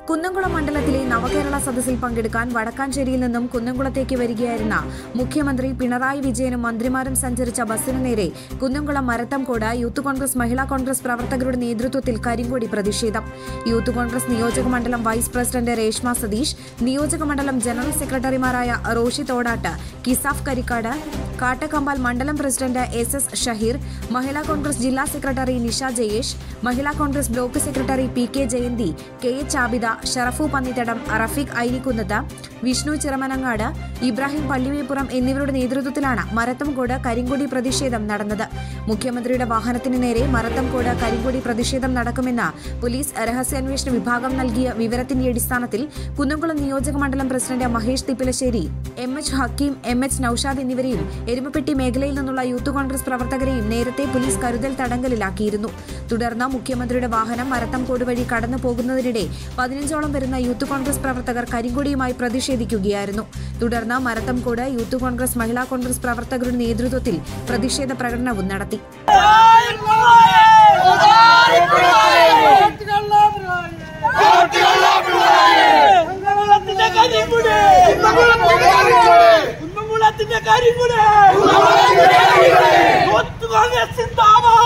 കുന്നംകുളം മണ്ഡലത്തിലെ നവകേരള സദസ്സിൽ പങ്കെടുക്കാൻ വടക്കാഞ്ചേരിയിൽ നിന്നും കുന്നംകുളത്തേക്ക് വരികയായിരുന്ന മുഖ്യമന്ത്രി പിണറായി വിജയനും മന്ത്രിമാരും സഞ്ചരിച്ച ബസിനു നേരെ കുന്നംകുളം മരത്തംകോട് യൂത്ത് കോൺഗ്രസ് മഹിളാ കോൺഗ്രസ് പ്രവർത്തകരുടെ നേതൃത്വത്തിൽ കരിങ്കൊടി പ്രതിഷേധം. യൂത്ത് കോൺഗ്രസ് നിയോജക മണ്ഡലം വൈസ് പ്രസിഡന്റ് രേഷ്മ സതീഷ്, നിയോജക മണ്ഡലം ജനറൽ സെക്രട്ടറിമാരായ റോഷിത് ഓടാട്ട്, കിസാഫ് കരിക്കാട്, കാട്ടക്കമ്പാൽ മണ്ഡലം പ്രസിഡന്റ് SS ഷഹീർ, മഹിളാ കോൺഗ്രസ് ജില്ലാ secretary Nisha Jayesh, Mahila Congress block secretary PK Jayanthi, KH Abida, Sharafu Pannithadam, Rafeeq Ainikkunnath, Vishnu Chiramanangad, Ibrahim Pallivepuram എന്നിവരുടെ നേതൃത്വത്തിലാണ് മരത്തംകോട് കരിങ്കൊടി പ്രതിഷേധം നടന്നത്. മുഖ്യമന്ത്രിയുടെ വാഹനത്തിന് നേരെ മരത്തംകോട് കരിങ്കൊടി പ്രതിഷേധം നടക്കുമെന്ന് പോലീസ് രഹസ്യാന്വേഷണ വിഭാഗം നൽകിയ വിവരത്തിന്റെ അടിസ്ഥാനത്തിൽ കുന്നംകുളം നിയോജക മണ്ഡലം president Mahesh Thippilassery, MH Hakeem, MH Noushad എന്നിവരെയും എരുമപ്പെട്ടി മേഖലയിൽ നിന്നുള്ള യൂത്ത് കോൺഗ്രസ് പ്രവർത്തകരെയും നേരത്തെ പോലീസ് കരുതൽ തടങ്കലിലാക്കിയിരുന്നു. തുടർന്ന് മുഖ്യമന്ത്രിയുടെ വാഹനം മരത്തംകോട് വഴി കടന്നു പോകുന്നതിനിടെ 15ഓളം വരുന്ന യൂത്ത് കോൺഗ്രസ് പ്രവർത്തകർ കരിങ്കൊടിയുമായി പ്രതിഷേധിക്കുകയായിരുന്നു. തുടർന്ന് മരത്തംകോട് യൂത്ത് കോൺഗ്രസ് മഹിളാ കോൺഗ്രസ് പ്രവർത്തകരുടെ നേതൃത്വത്തിൽ പ്രതിഷേധ പ്രകടനവും നടത്തി. ജിന്ദാബാദ്